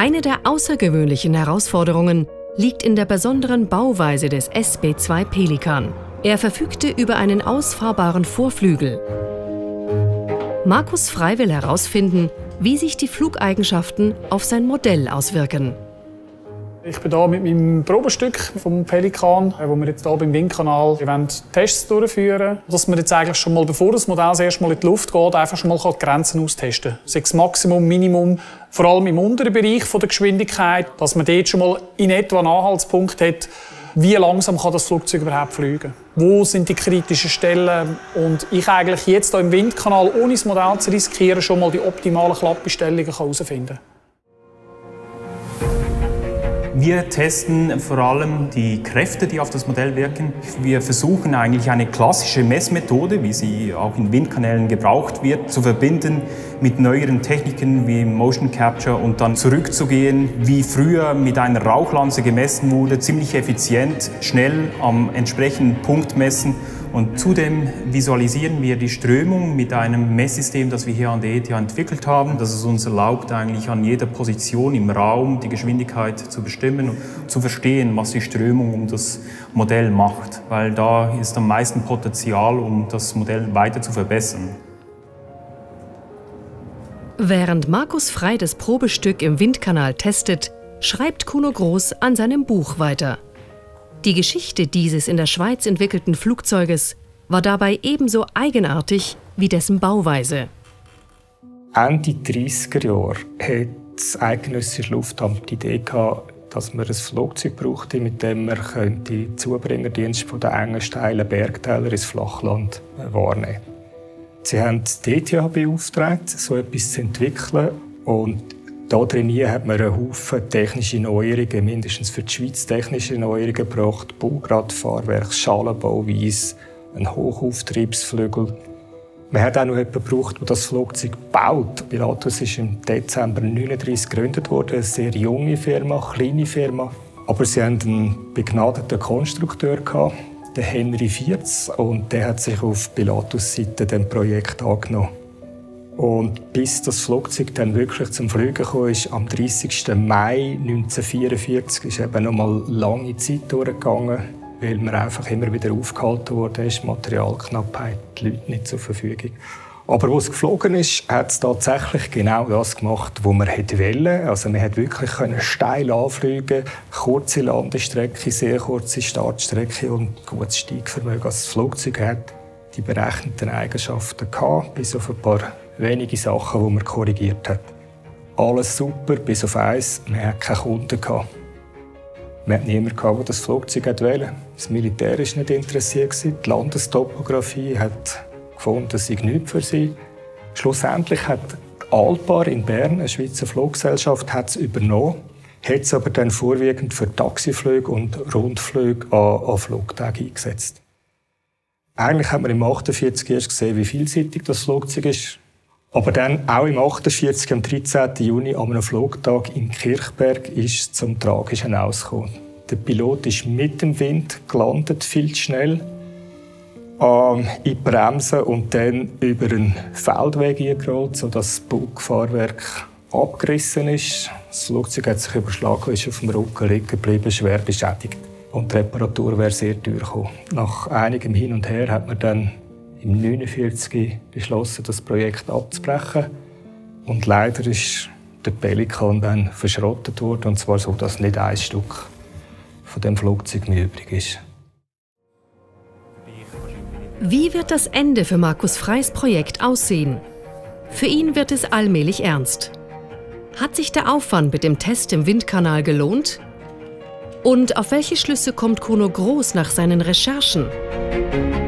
Eine der außergewöhnlichen Herausforderungen liegt in der besonderen Bauweise des SB-2 Pelikan. Er verfügte über einen ausfahrbaren Vorflügel. Markus Frey will herausfinden, wie sich die Flugeigenschaften auf sein Modell auswirken. Ich bin hier mit meinem Probestück vom Pelikan, wo wir jetzt hier beim Windkanal Tests durchführen wollen. Dass wir jetzt eigentlich schon mal, bevor das Modell das erste Mal in die Luft geht, einfach schon mal die Grenzen austesten kann. Sei es Maximum, Minimum, vor allem im unteren Bereich der Geschwindigkeit, dass man dort schon mal in etwa einen Anhaltspunkt hat, wie langsam kann das Flugzeug überhaupt fliegen. Wo sind die kritischen Stellen? Und ich eigentlich jetzt hier im Windkanal, ohne das Modell zu riskieren, schon mal die optimalen Klappestellungen herausfinden kann. Wir testen vor allem die Kräfte, die auf das Modell wirken. Wir versuchen eigentlich eine klassische Messmethode, wie sie auch in Windkanälen gebraucht wird, zu verbinden mit neueren Techniken wie Motion Capture und dann zurückzugehen, wie früher mit einer Rauchlanze gemessen wurde, ziemlich effizient, schnell am entsprechenden Punkt messen. Und zudem visualisieren wir die Strömung mit einem Messsystem, das wir hier an der ETH entwickelt haben, das es uns erlaubt, eigentlich an jeder Position im Raum die Geschwindigkeit zu bestimmen und zu verstehen, was die Strömung um das Modell macht, weil da ist am meisten Potenzial, um das Modell weiter zu verbessern. Während Markus Frey das Probestück im Windkanal testet, schreibt Kuno Groß an seinem Buch weiter. Die Geschichte dieses in der Schweiz entwickelten Flugzeuges war dabei ebenso eigenartig wie dessen Bauweise. Ende 30er Jahre hat das eidgenössische Luftamt die Idee gehabt, dass man ein Flugzeug brauchte, mit dem man die Zubringerdienste von den engen, steilen Bergtälern ins Flachland wahrnehmen konnte. Sie haben die ETH beauftragt, so etwas zu entwickeln. Und da drin hat man einen Haufen technische Neuerungen, mindestens für die Schweiz technische Neuerungen gebracht. Baugradfahrwerk, Schalenbauweise, ein Hochauftriebsflügel. Man hat auch noch jemanden gebraucht, der das Flugzeug baut. Pilatus ist im Dezember 1939 gegründet worden, eine sehr junge Firma, kleine Firma. Aber sie hatten einen begnadeten Konstrukteur gehabt, den Henry Vierz, und der hat sich auf Pilatus Seite dem Projekt angenommen. Und bis das Flugzeug dann wirklich zum Fliegen kam, ist am 30. Mai 1944 ist eben noch mal lange Zeit durchgegangen, weil man einfach immer wieder aufgehalten wurde, Materialknappheit, die Leute nicht zur Verfügung. Aber als es geflogen ist, hat es tatsächlich genau das gemacht, was man wollte. Also man konnte wirklich steil anfliegen, kurze Landestrecke, sehr kurze Startstrecke und gutes Steigvermögen. Also das Flugzeug hat die berechneten Eigenschaften gehabt, bis auf ein paar wenige Sachen, die man korrigiert hat. Alles super, bis auf eins, man hatte keine Kunden. Man hatte niemanden, der das Flugzeug wollte. Das Militär war nicht interessiert. Die Landestopografie hat gefunden, das sei nichts für sie. Schlussendlich hat die Alpar in Bern, eine Schweizer Fluggesellschaft, es übernommen, hat es aber dann vorwiegend für Taxiflüge und Rundflüge an Flugtagen eingesetzt. Eigentlich hat man im 1948 erst gesehen, wie vielseitig das Flugzeug ist. Aber dann, auch im 1948, am 13. Juni, an einem Flugtag in Kirchberg, ist es zum Tragischen ausgekommen. Der Pilot ist mit dem Wind gelandet, viel zu schnell, in die Bremsen und dann über einen Feldweg eingerollt, sodass das Bugfahrwerk abgerissen ist. Das Flugzeug hat sich überschlagen, ist auf dem Rücken liegen geblieben, schwer beschädigt. Und die Reparatur wäre sehr teuer gekommen. Nach einigem Hin und Her hat man dann im 1949 beschlossen, das Projekt abzubrechen. Und leider ist der Pelikan dann verschrottet worden, und zwar so, dass nicht ein Stück von dem Flugzeug mehr übrig ist. Wie wird das Ende für Markus Freys Projekt aussehen? Für ihn wird es allmählich ernst. Hat sich der Aufwand mit dem Test im Windkanal gelohnt? Und auf welche Schlüsse kommt Kuno Groß nach seinen Recherchen?